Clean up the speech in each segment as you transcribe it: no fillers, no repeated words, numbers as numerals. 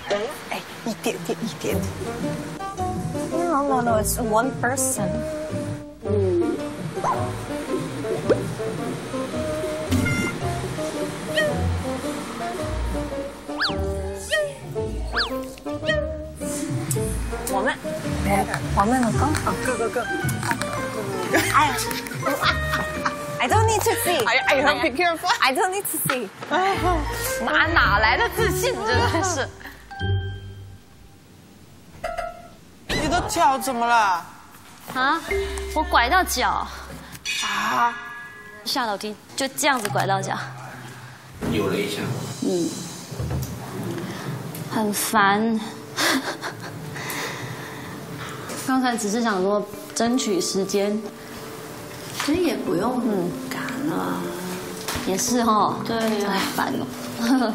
哎，一点点，一点点。 No, it's one person. 我们的刚好个。 哎 I don't need to see. I have be careful. I don't need to see. 哪来的自信？真的是。 你的脚怎么了？ 啊，我拐到脚， 啊？ 下楼梯就这样子拐到脚， 扭了一下。 很烦。刚才只是想说争取时间， 其实也不用赶了。 也是哈。 对呀， 太烦了。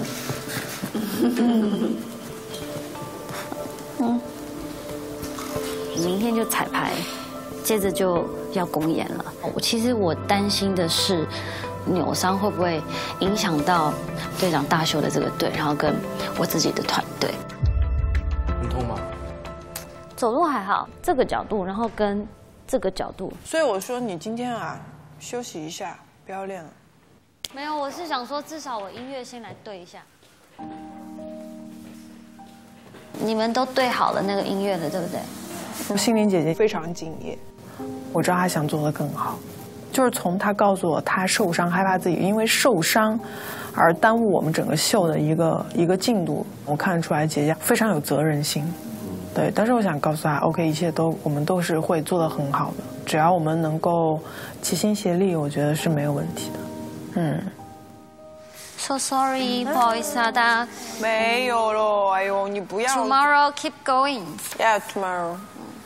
明天就彩排，接着就要公演了。其实我担心的是，扭伤会不会影响到队长大秀的这个队，然后跟我自己的团队。 很痛吗？ 走路还好，这个角度，然后跟这个角度。 所以我说你今天啊，休息一下，不要练了。 没有，我是想说，至少我音乐先来对一下。你们都对好了那个音乐的，对不对？ 心灵姐姐非常敬业，我知道她想做得更好，就是从她告诉我她受伤，害怕自己因为受伤而耽误我们整个秀的一个进度，我看得出来姐姐非常有责任心。对，但是我想告诉她 ，OK， 一切我们都是会做得很好的，只要我们能够齐心协力，我觉得是没有问题的。 So sorry， 不好意思啊，大家。 没有咯，哎呦，你不要。 Tomorrow keep going. Yeah, tomorrow.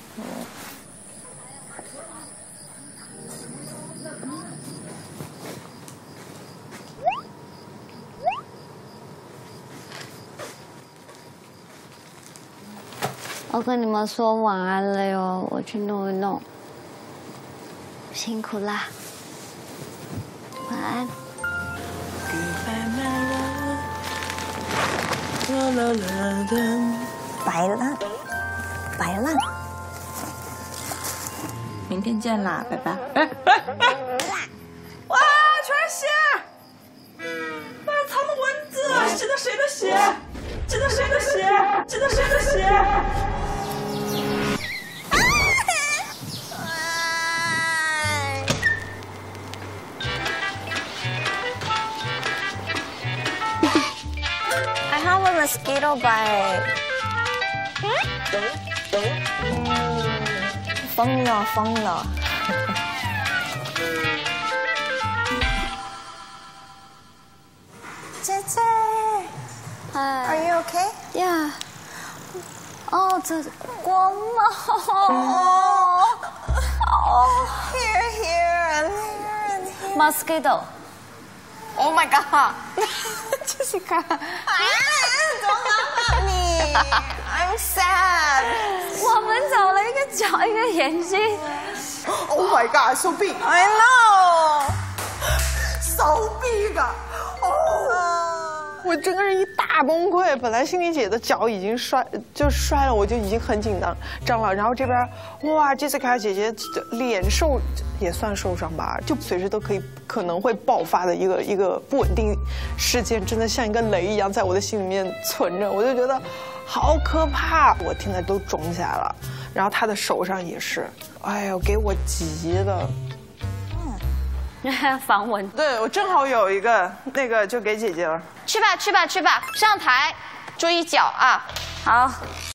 我跟你们说晚安了哟，我去弄一弄。辛苦啦，晚安。 摆烂。 明天见啦，拜拜。 哇，全是血！那是藏的蚊子，这的谁的血？这的谁的血？这的谁的血？ I have a mosquito bite. 疯了。姐姐 ，Are you okay? Yeah. 哦，这光毛。 Here, and here. Mosquito. Oh my god. Jessica. Don't laugh at me. I'm sad. 我们找了一个脚，一个眼睛。 Oh my god, so big. I know. So big. 我整个人一大崩溃。本来心理姐的脚已经摔了，我就已经很紧张了。然后这边哇 ，Jessica 姐姐脸也算受伤吧，就随时都可能会爆发的一个不稳定事件，真的像一个雷一样在我的心里面存着，我就觉得好可怕。我现在都肿起来了，然后她的手上也是，哎呦，给我急的。 防蚊。 对，我正好有一个那个就给姐姐了。 去吧，上台，注意脚啊。好。